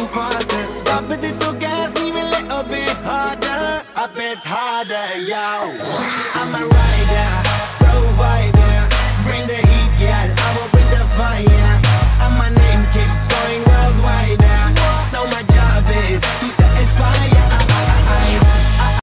move faster. Stop it, little gas, move a little bit harder, a bit harder, yo. I'm a rider.